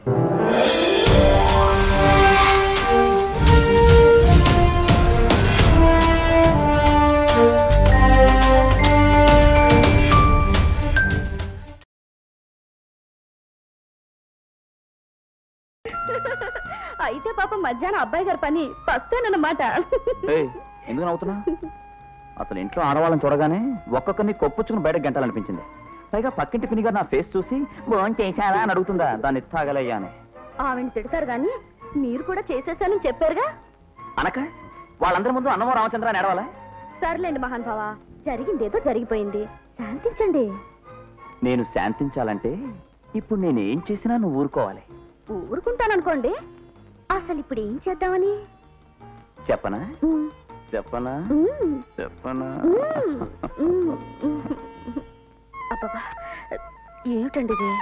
అయితే పాపం మధ్యాహ్నం అబ్బాయి గారి పని పస్తేనన్నమాట. ఎందుకు నవ్వుతున్నా? అసలు ఇంట్లో ఆడవాళ్ళని చూడగానే ఒక్కొక్కరిని కొప్పుచ్చుకుని బయట గంటాలనిపించింది. పైగా పక్కింటి పిన్ని గారు నా ఫేస్ చూసి భోజనం చేశారా అని అడుగుతుందా, దాన్ని తాగలయ్యా అని. ఆవిడ తిడతారు గాని మీరు కూడా చేసేసానని చెప్పారుగా. అనక వాళ్ళందరి ముందు అన్నమో రామచంద్ర అని ఏడవాలా? సర్లేండి మహాన్ భావ, జరిగిందేదో జరిగిపోయింది, శాంతించండి. నేను శాంతించాలంటే ఇప్పుడు నేనేం చేసినా నువ్వు ఊరుకోవాలి. ఊరుకుంటాననుకోండి. అసలు ఇప్పుడు ఏం చేద్దామని చెప్పనా? చెప్పనా? చెప్పనా? అబ్బా ఏమిటండి ఇది?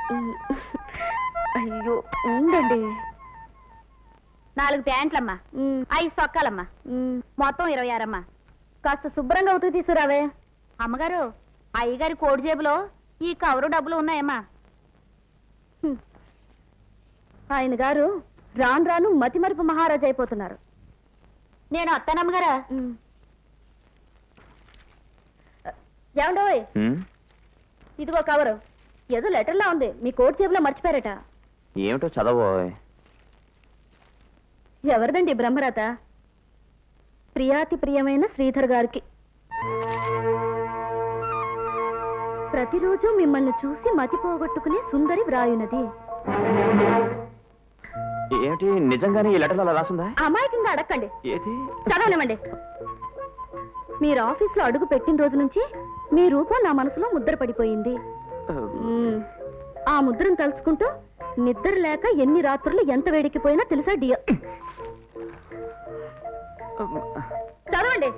అయ్యో ఉండండి. 4 ప్యాంట్లమ్మా, 5 సొక్కాలమ్మా, మొత్తం 26 అమ్మా. కాస్త శుభ్రంగా ఉతుకు తీసుకురావే. అమ్మగారు, అయ్యగారి కోడి జేబులో ఈ కవరు డబ్బులు ఉన్నాయమ్మా. ఆయన గారు రాను రాను మతిమరుపు మహారాజు అయిపోతున్నారు. నేను అత్తనమ్మగారా. ఏమండోయ్, ఇదిగో కవరు. ఏదో లెటర్లా ఉంది, మీ కోట్ జేబులో మర్చిపోయారట. ఏమిటో చదవో. ఎవరిదండి బ్రహ్మరాత? ప్రియాతి ప్రియమైన శ్రీధర్ గారికి. ప్రతిరోజు మిమ్మల్ని చూసి మతి పోగొట్టుకునే సుందరి వ్రాయునది. ఏమిటి, నిజంగానే ఈ లెటర్లో అలా రాసుందా? అమాయకంగా అడక్కండి, ఏది చదవనివ్వండి. మీరు ఆఫీస్లో అడుగు పెట్టిన రోజు నుంచి మీ రూపం నా మనసులో ముద్ర పడిపోయింది. ఆ ముద్రను తలుచుకుంటూ నిద్ర లేక ఎన్ని రాత్రులు ఎంత వేడికిపోయినా తెలుసా డియర్. చదవండి.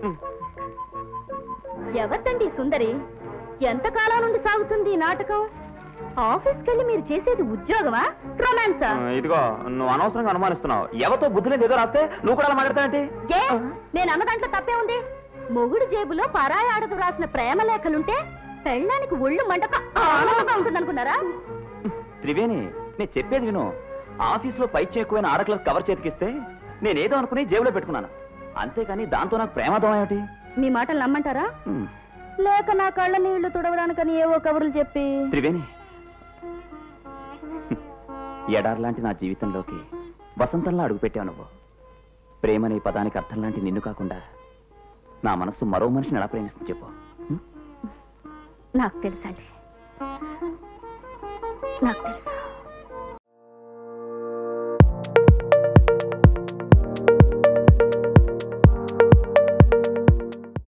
ఎవరిదండి సుందరి? ఎంతకాలం నుండి సాగుతుంది ఈ నాటకం? ఆఫీస్కి వెళ్ళి మీరు చేసేది ఉద్యోగమా, రొమాన్సా? ఇదిగో, నువ్వు అనవసరంగా అనుమానిస్తున్నావు. ఎవరితో బుద్ధి లేదు ఏదో రాస్తే నువ్వు కూడా మాట్లాడతానంటే? నేను అన్న దాంట్లో తప్పే ఉంది. మొగుడు జేబులో పరాయి ఆడకు రాసిన ప్రేమ లేఖలుంటే పెళ్ళానికి ఒళ్ళు మంటక ఆనందంగా ఉంటుందనుకున్నారా? త్రివేణి, నేను చెప్పేది విను. ఆఫీసులో పైచి ఎక్కువైన ఆడక్లకు కవర్ చేతికిస్తే నేనేదో అనుకుని జేబులో పెట్టుకున్నాను, అంతేకాని దాంతో నాకు ప్రేమదం ఏమిటి? మీ మాటలు నమ్మంటారా, లేక నా కళ్ళ నీళ్లు తుడవడానికని ఏవో కబుర్లు చెప్పి? త్రివేణి, ఎడార్లాంటి నా జీవితంలోకి వసంతంలా అడుగుపెట్టావు నువ్వు. ప్రేమనే పదానికి అర్థం లాంటి నిన్ను కాకుండా నా మనస్సు మరో మనిషిని ఎలా ప్రేమిస్తుంది చెప్పు. నాకు తెలుసండి, నాకు తెలుసు.